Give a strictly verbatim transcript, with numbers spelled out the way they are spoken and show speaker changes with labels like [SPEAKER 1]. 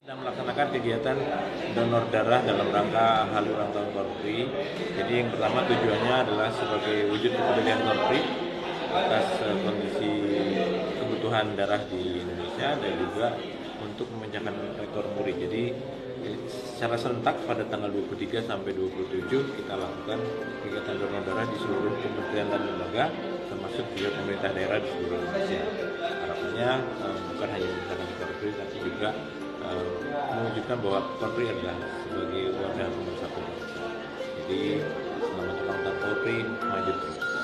[SPEAKER 1] Sedang melaksanakan kegiatan donor darah dalam rangka hari ulang tahun Korpri. Jadi yang pertama tujuannya adalah sebagai wujud kepedulian Korpri atas uh, kondisi kebutuhan darah di Indonesia dan juga untuk memecahkan rekor muri. Jadi secara serentak pada tanggal dua puluh tiga sampai dua puluh tujuh kita lakukan kegiatan donor darah di seluruh kementerian dan lembaga, termasuk juga pemerintah daerah di seluruh Indonesia. Harapannya uh, bukan hanya mencari Korpri, tapi juga uh, mewujudkan bahwa Korpri adalah sebagai warga nomor satu bangsa. Jadi selamat ulang tahun Korpri, maju terus.